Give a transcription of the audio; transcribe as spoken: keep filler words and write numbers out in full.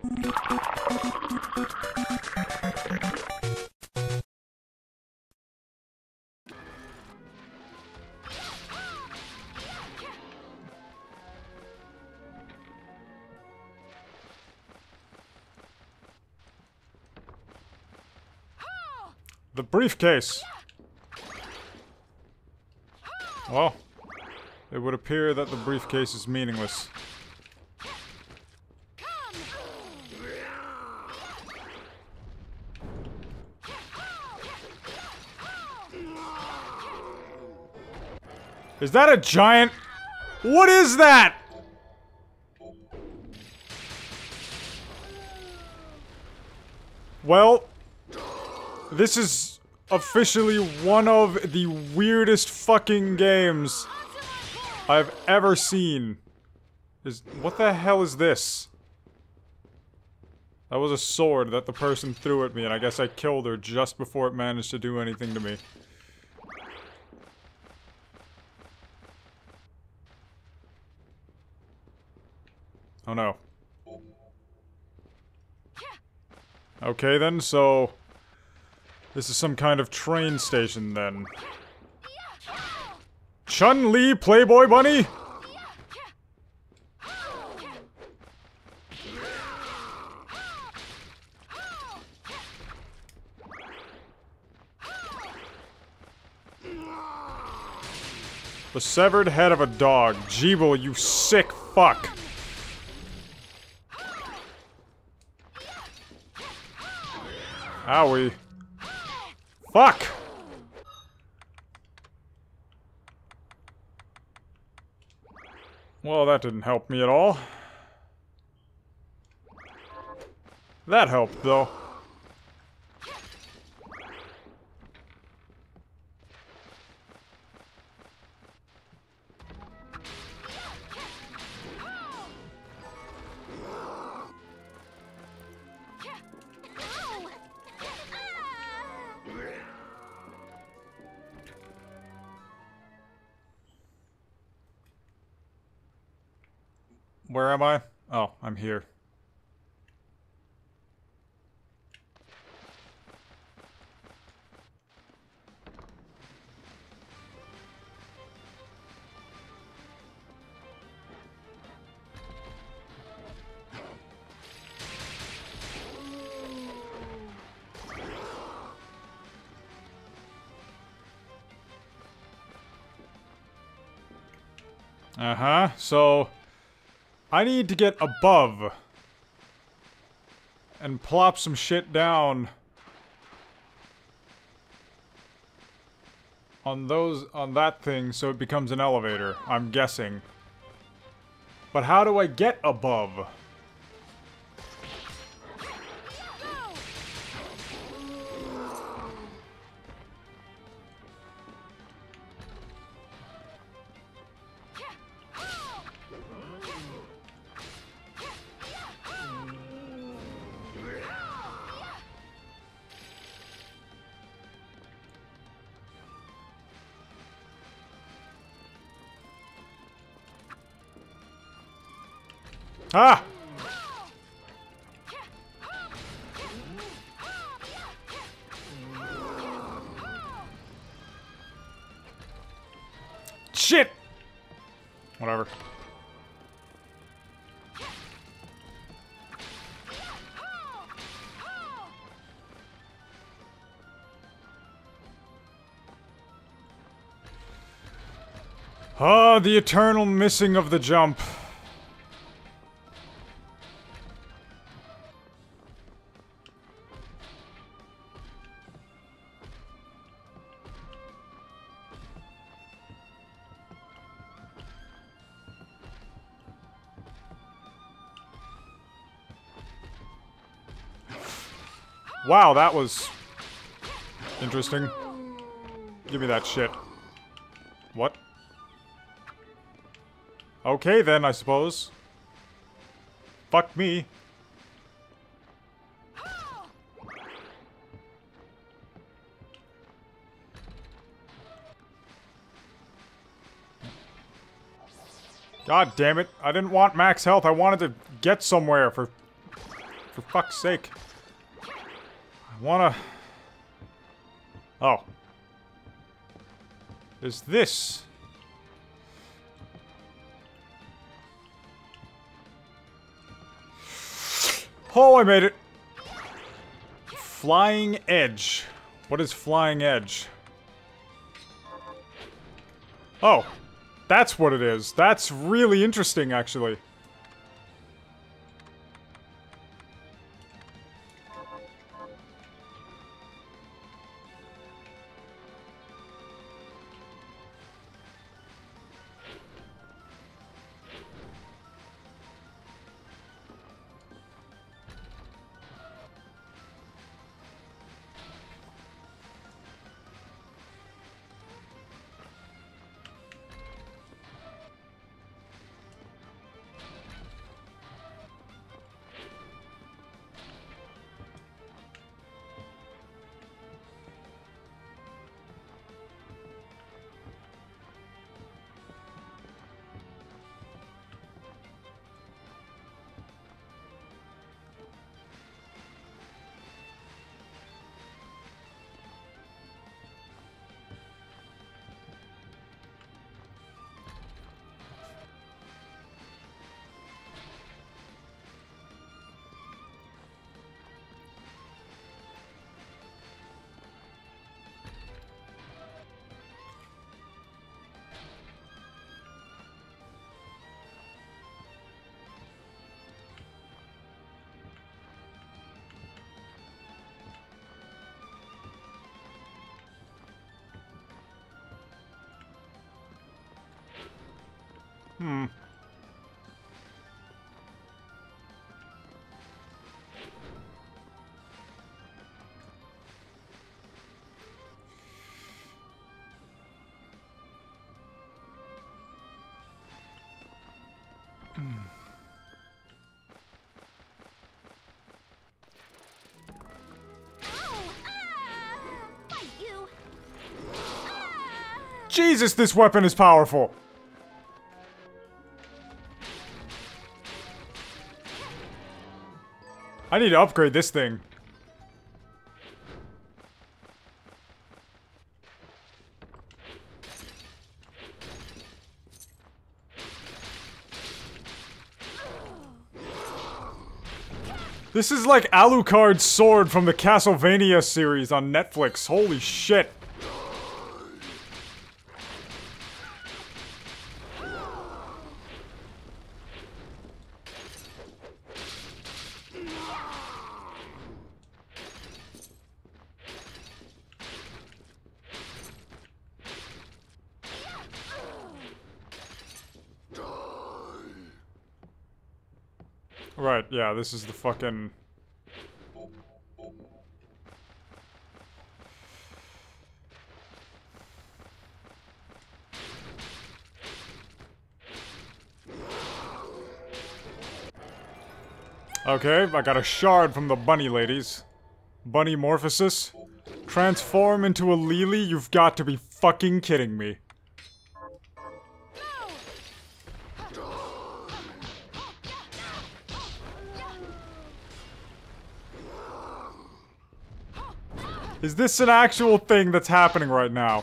The briefcase. Well, it would appear that the briefcase is meaningless. Is that a giant? What is that? Well, this is officially one of the weirdest fucking games I've ever seen. Is what the hell is this? That was a sword that the person threw at me, and I guess I killed her just before it managed to do anything to me. Oh no. Okay then, so... this is some kind of train station then. Chun-Li, Playboy Bunny? The severed head of a dog. Jeeble, you sick fuck. Owie. Fuck! Well, that didn't help me at all. That helped, though. Where am I? Oh, I'm here. Uh-huh, so... I need to get above and plop some shit down on those, on that thing so it becomes an elevator, I'm guessing. But how do I get above? Ah! Shit! Whatever. Ah, the eternal missing of the jump. Wow, that was interesting. Give me that shit. What? Okay then, I suppose. Fuck me. God damn it. I didn't want max health. I wanted to get somewhere for For fuck's sake. I wanna... Oh. There's this. Oh, I made it! Flying Edge. What is Flying Edge? Oh. That's what it is. That's really interesting, actually. Hmm. Jesus, this weapon is powerful! I need to upgrade this thing. This is like Alucard's sword from the Castlevania series on Netflix. Holy shit. Right, yeah, this is the fucking... Okay, I got a shard from the bunny ladies. Bunny morphosis. Transform into a Lily? You've got to be fucking kidding me. Is this an actual thing that's happening right now?